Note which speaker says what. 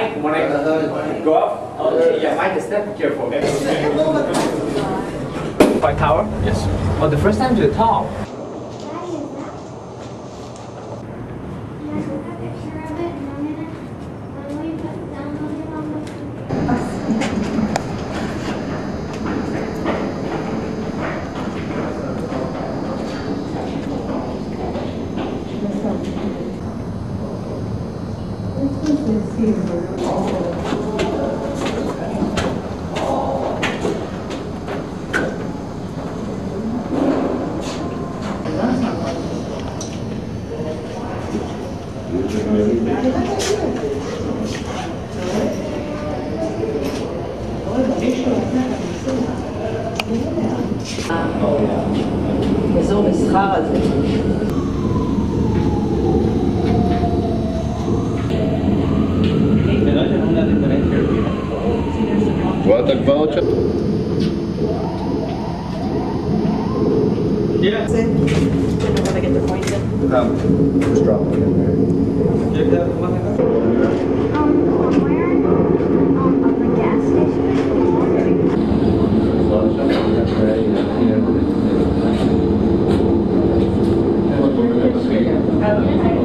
Speaker 1: when I go up, okay, yeah, Mike, step careful, okay? Coit Tower?
Speaker 2: Yes.
Speaker 1: Oh, the first time to the top.
Speaker 3: אזור מסחר הזה.
Speaker 2: רואה את הגבעות שם?
Speaker 3: Yeah. I don't want to get the points in.
Speaker 2: Just drop it in there.
Speaker 4: Somewhere of the gas station.